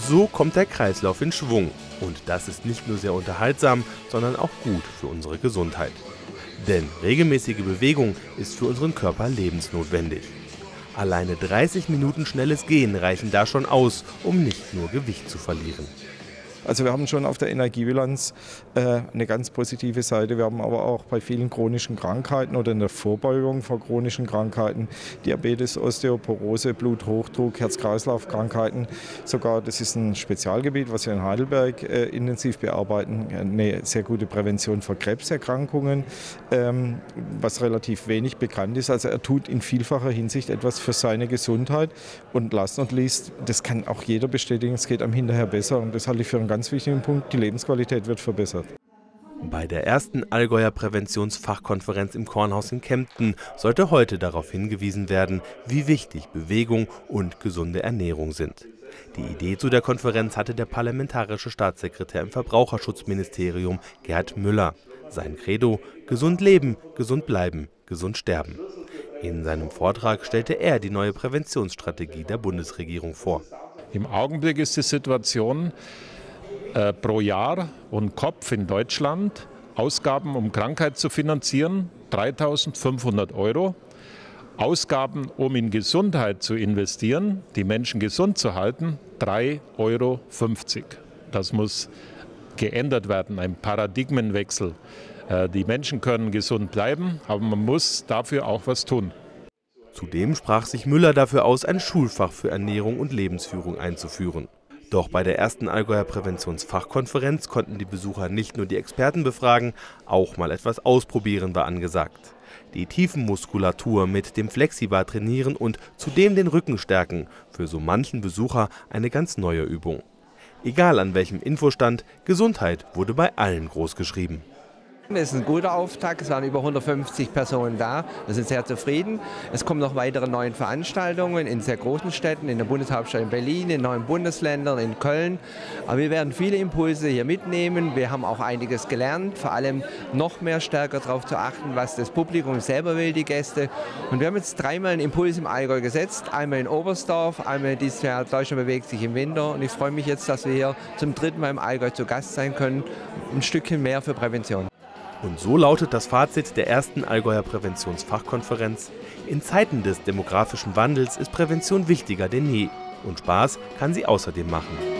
So kommt der Kreislauf in Schwung. Und das ist nicht nur sehr unterhaltsam, sondern auch gut für unsere Gesundheit. Denn regelmäßige Bewegung ist für unseren Körper lebensnotwendig. Alleine 30 Minuten schnelles Gehen reichen da schon aus, um nicht nur Gewicht zu verlieren. Also wir haben schon auf der Energiebilanz eine ganz positive Seite. Wir haben aber auch bei vielen chronischen Krankheiten oder in der Vorbeugung vor chronischen Krankheiten, Diabetes, Osteoporose, Bluthochdruck, Herz-Kreislauf-Krankheiten, sogar, das ist ein Spezialgebiet, was wir in Heidelberg intensiv bearbeiten, eine sehr gute Prävention für Krebserkrankungen, was relativ wenig bekannt ist. Also er tut in vielfacher Hinsicht etwas für seine Gesundheit und last not least, das kann auch jeder bestätigen, es geht einem hinterher besser und das halte ich für einen ganz wichtigen Punkt, die Lebensqualität wird verbessert. Bei der ersten Allgäuer Präventionsfachkonferenz im Kornhaus in Kempten sollte heute darauf hingewiesen werden, wie wichtig Bewegung und gesunde Ernährung sind. Die Idee zu der Konferenz hatte der parlamentarische Staatssekretär im Verbraucherschutzministerium Gerd Müller. Sein Credo: gesund leben, gesund bleiben, gesund sterben. In seinem Vortrag stellte er die neue Präventionsstrategie der Bundesregierung vor. Im Augenblick ist die Situation, pro Jahr und Kopf in Deutschland Ausgaben, um Krankheit zu finanzieren, 3.500 €. Ausgaben, um in Gesundheit zu investieren, die Menschen gesund zu halten, 3,50 €. Das muss geändert werden, ein Paradigmenwechsel. Die Menschen können gesund bleiben, aber man muss dafür auch was tun. Zudem sprach sich Müller dafür aus, ein Schulfach für Ernährung und Lebensführung einzuführen. Doch bei der ersten Allgäuer Präventionsfachkonferenz konnten die Besucher nicht nur die Experten befragen, auch mal etwas ausprobieren war angesagt. Die Tiefenmuskulatur mit dem Flexibar trainieren und zudem den Rücken stärken, für so manchen Besucher eine ganz neue Übung. Egal an welchem Infostand, Gesundheit wurde bei allen großgeschrieben. Es ist ein guter Auftakt, es waren über 150 Personen da, wir sind sehr zufrieden. Es kommen noch weitere neue Veranstaltungen in sehr großen Städten, in der Bundeshauptstadt in Berlin, in 9 Bundesländern, in Köln. Aber wir werden viele Impulse hier mitnehmen, wir haben auch einiges gelernt, vor allem noch mehr stärker darauf zu achten, was das Publikum selber will, die Gäste. Und wir haben jetzt 3-mal einen Impuls im Allgäu gesetzt, einmal in Oberstdorf, einmal dieses Jahr Deutschland bewegt sich im Winter. Und ich freue mich jetzt, dass wir hier zum 3. Mal im Allgäu zu Gast sein können, ein Stückchen mehr für Prävention. Und so lautet das Fazit der ersten Allgäuer Präventionsfachkonferenz: In Zeiten des demografischen Wandels ist Prävention wichtiger denn je. Und Spaß kann sie außerdem machen.